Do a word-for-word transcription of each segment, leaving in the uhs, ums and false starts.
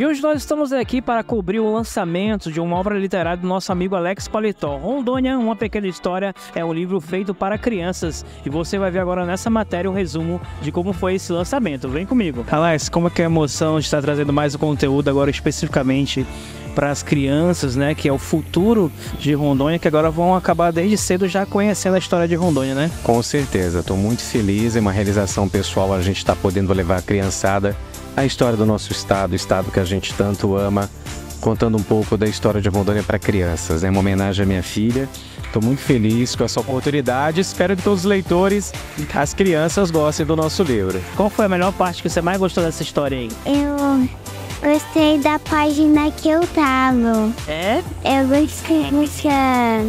E hoje nós estamos aqui para cobrir o lançamento de uma obra literária do nosso amigo Alex Paletó. Rondônia, uma pequena história, é um livro feito para crianças. E você vai ver agora nessa matéria um resumo de como foi esse lançamento. Vem comigo. Alex, como é que é a emoção de estar trazendo mais o conteúdo agora especificamente para as crianças, né, que é o futuro de Rondônia, que agora vão acabar desde cedo já conhecendo a história de Rondônia, né? Com certeza, estou muito feliz, é uma realização pessoal a gente está podendo levar a criançada a história do nosso estado, o estado que a gente tanto ama, contando um pouco da história de Rondônia para crianças. É uma homenagem à minha filha. Estou muito feliz com essa oportunidade. Espero que todos os leitores, as crianças, gostem do nosso livro. Qual foi a melhor parte que você mais gostou dessa história aí? Eu gostei da página que eu tava. É? Eu gostei dessa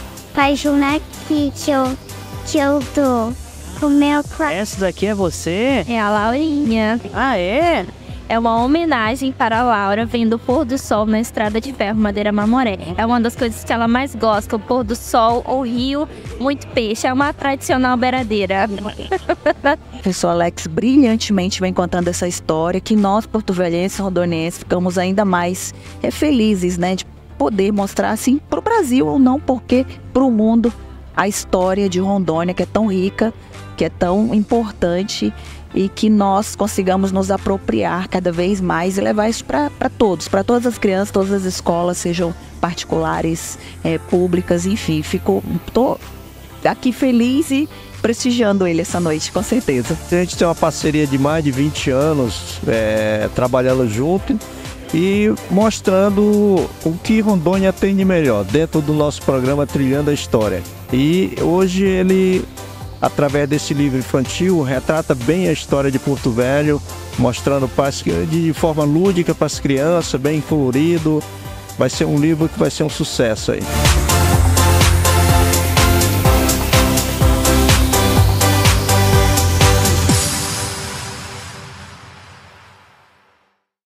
página aqui que eu, que eu tô. O meu pai. Essa daqui é você? É a Laurinha. Ah, é? É uma homenagem para a Laura vendo o pôr do sol na estrada de ferro Madeira Mamoré. É uma das coisas que ela mais gosta, o pôr do sol, o rio, muito peixe. É uma tradicional beiradeira. O professor Alex brilhantemente vem contando essa história que nós, porto-velhenses, rondonienses, ficamos ainda mais é, felizes, né, de poder mostrar assim para o Brasil ou não, porque para o mundo a história de Rondônia, que é tão rica, que é tão importante, e que nós consigamos nos apropriar cada vez mais e levar isso para todos, para todas as crianças, todas as escolas, sejam particulares, é, públicas, enfim. Fico, tô aqui feliz e prestigiando ele essa noite, com certeza. A gente tem uma parceria de mais de vinte anos, é, trabalhando junto e mostrando o que Rondônia tem de melhor dentro do nosso programa Trilhando a História. E hoje ele, através desse livro infantil, retrata bem a história de Porto Velho, mostrando para as, de forma lúdica para as crianças, bem colorido. Vai ser um livro que vai ser um sucesso aí.